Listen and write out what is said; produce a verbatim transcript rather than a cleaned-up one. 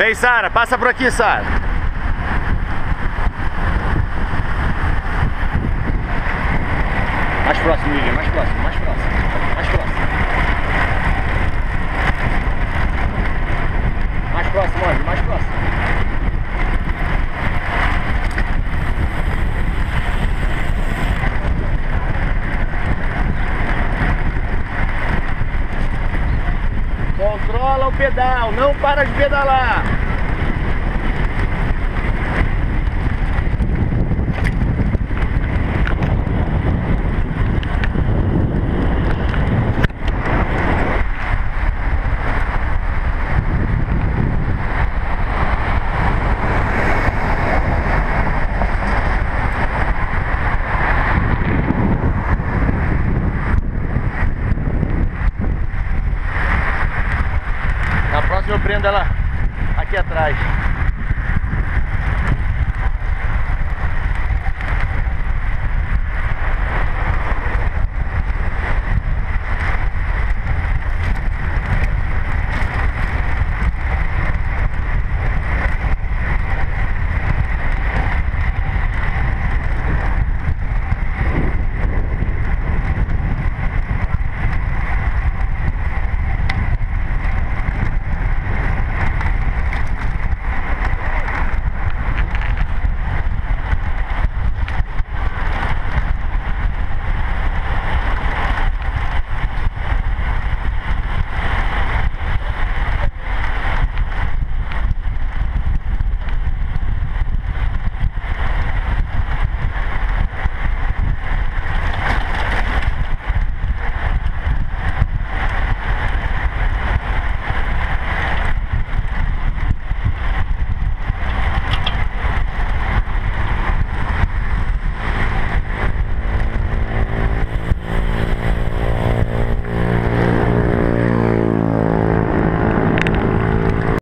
Vem, Sara, passa por aqui, Sara. Mais próximo, Lilian, mais próximo, mais próximo, mais próximo. Mais próximo, olha, mais próximo. Controla o pedal, não para de pedalar. Na próxima eu prendo ela aqui atrás.